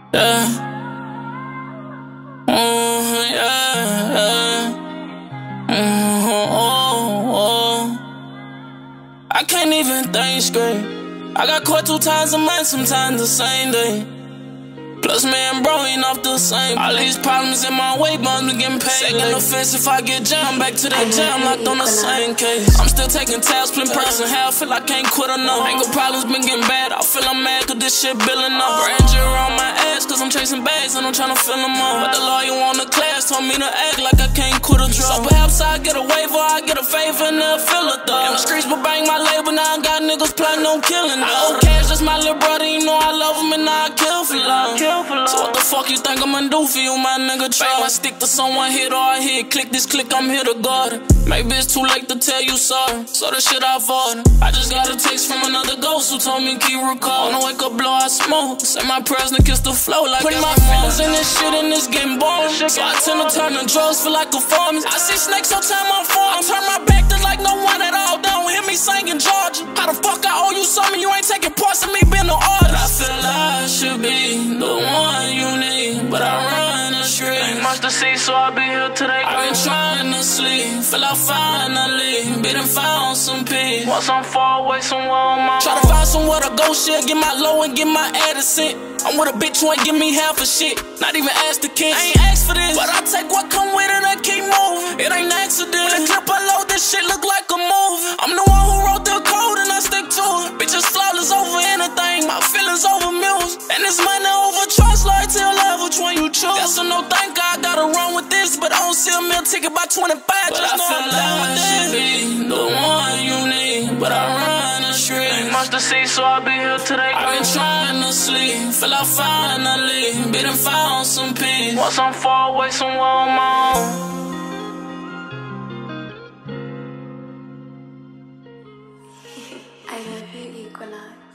Yeah. Yeah. I can't even think straight. I got caught 2 times a month, sometimes the same day. Plus, man, bro, ain't off the same. All these problems in my way, but I'm getting paid. Second offense if I get jammed, back to that jam, locked on the same case. I'm still taking tabs, split person, how I feel I can't quit or no. Anger problems been getting bad, I feel I'm mad cause this shit billing up. Brand jewelry on my ass cause I'm chasing bags and I'm tryna fill them up. But the lawyer on the class told me to act like I can't quit a drug. So perhaps I get a waiver, I get a favor and they'll fill a thug. In the streets but bang my label, now I got niggas plotting on killing. I owe cash, that's my little brother, you know I love him and now I kill for love. So what the fuck you think I'ma do for you, my nigga? Try I stick to someone, hit or I hit. Click this click, I'm here to guard it. Maybe it's too late to tell you sorry, so the shit I avoided. I just got a text from another ghost who told me keep recording. Wanna wake up, blow, I smoke. Say my prayers and kiss the flow like putting my feelings in this shit and it's getting boring. So I tend to turn to drugs, feel like a performance. I see snakes on time I'm falling. I turn my back to like no one at all. They don't hear me singing Georgia. How the fuck I owe you something? You ain't taking parts of me being no artist. I feel I should be the one you need, but I run the street. Ain't much to see, so I'll be here today. I've been trying to sleep, feel I finally been found some peace. Want some far away, somewhere on my own. Try to find somewhere to go, shit, get my low and get my added sent. I'm with a bitch who ain't give me half a shit, not even ask the kids. I ain't asked for this, but I take what come with it and keep moving. It ain't an accident. When the clip I load, this shit look like a movie. I'm the one who wrote the code and I stick to it. Bitches flawless over anything, my feelings over music. And this money over trust, loyalty or love, which one you choose? Yes or no, thank God, I gotta run with this, but I don't see a meal ticket by 25. But just I feel like I should be the one you need, but I run the street. Ain't much to see, so I'll be here today. I've been trying to sleep, feel I finally been found some peace. Want some far away, somewhere on my own. I love you, Equinox.